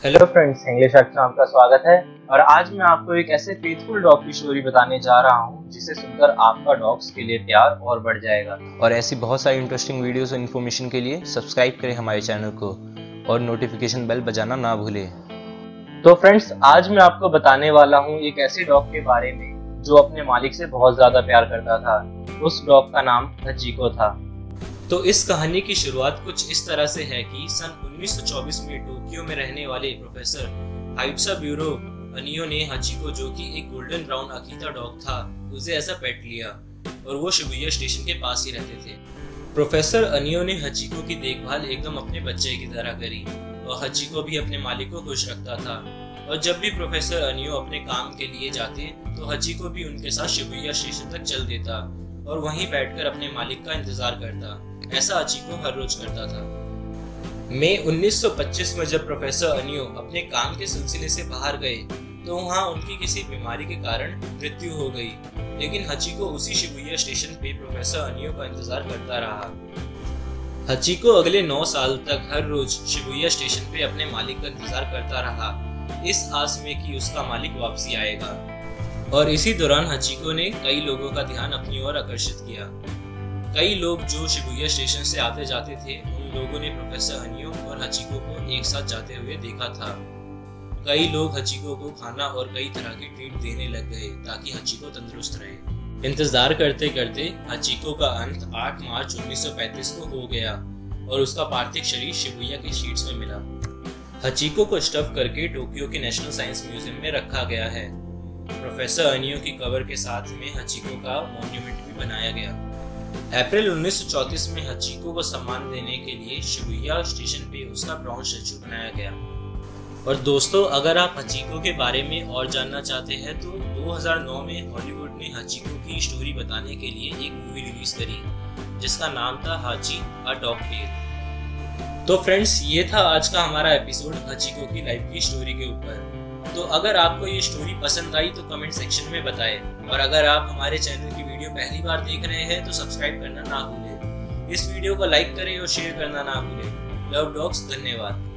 Hello friends, English act में आपका स्वागत है। और आज मैं आपको एक ऐसे फेथफुल डॉग की स्टोरी बताने जा रहा हूँ जिसे सुनकर आपका डॉग्स के लिए प्यार और बढ़ जाएगा। और ऐसी बहुत सारी इंटरेस्टिंग वीडियोस और इन्फॉर्मेशन के लिए सब्सक्राइब करें हमारे चैनल को और नोटिफिकेशन बेल बजाना ना भूलें। तो फ्रेंड्स, आज मैं आपको बताने वाला हूँ एक ऐसे डॉग के बारे में जो अपने मालिक से बहुत ज्यादा प्यार करता था। उस डॉग का नाम हचीको था। तो इस कहानी की शुरुआत कुछ इस तरह से है कि सन 1924 में टोक्यो में रहने वाले प्रोफेसर हाइट्सुबुरो अनियो ने हचीको, जो कि एक गोल्डन ब्राउन अकीता डॉग था, उसे ऐसा पेट लिया और वो शिबुया स्टेशन के पास ही रहते थे। प्रोफेसर अनियो ने हचीको की देखभाल एकदम अपने बच्चे की तरह करी और हचीको भी अपने मालिक को खुश रखता था। और जब भी प्रोफेसर अनियो अपने काम के लिए जाते तो हचीको भी उनके साथ शिबुया स्टेशन तक चल देता और वहीं बैठकर अपने मालिक का इंतजार करता। ऐसा हचीको हर रोज करता था। मई 1925 में जब प्रोफेसर अनियो अपने काम के सिलसिले से बाहर गए तो वहां उनकी किसी बीमारी के कारण मृत्यु हो गई, लेकिन हचीको उसी शिबुया स्टेशन पे प्रोफेसर अनियो का इंतजार करता रहा। हचीको अगले 9 साल तक हर रोज शिबुया स्टेशन पे अपने मालिक का इंतजार करता रहा, इस आस में कि उसका मालिक वापसी आएगा। और इसी दौरान हचीको ने कई लोगों का ध्यान अपनी ओर आकर्षित किया। कई लोग जो शिबुया स्टेशन से आते जाते थे, उन लोगों ने प्रोफेसर अनियो और हचीको को एक साथ जाते हुए देखा था। कई लोग हचीको को खाना और कई तरह की ट्रीट देने लग गए ताकि हचीको तंदुरुस्त रहे। इंतजार करते करते हचीको का अंत 8 मार्च 1935 को हो गया और उसका पार्थिव शरीर शिबुया के स्ट्रीट्स में मिला। हचीको को स्टफ करके टोक्यो के नेशनल साइंस म्यूजियम में रखा गया है। प्रोफेसर अनियो की कबर के साथ में हचीको का मॉन्यूमेंट भी बनाया गया। अप्रैल 1934 में हचीको को सम्मान देने के लिए शिबुया स्टेशन पे उसका ब्रॉन्ज स्टैचू बनाया गया। और दोस्तों, अगर आप हचीको के बारे में और जानना चाहते हैं तो 2009 में हॉलीवुड ने हचीको की स्टोरी बताने के लिए एक मूवी रिलीज करी जिसका नाम था हाची अ डॉग टेल। तो फ्रेंड्स, ये था आज का हमारा एपिसोड हचीको की लाइफ की स्टोरी के ऊपर। तो अगर आपको ये स्टोरी पसंद आई तो कमेंट सेक्शन में बताएं। और अगर आप हमारे चैनल की वीडियो पहली बार देख रहे हैं तो सब्सक्राइब करना ना भूलें। इस वीडियो को लाइक करें और शेयर करना ना भूलें। लव डॉग्स, धन्यवाद।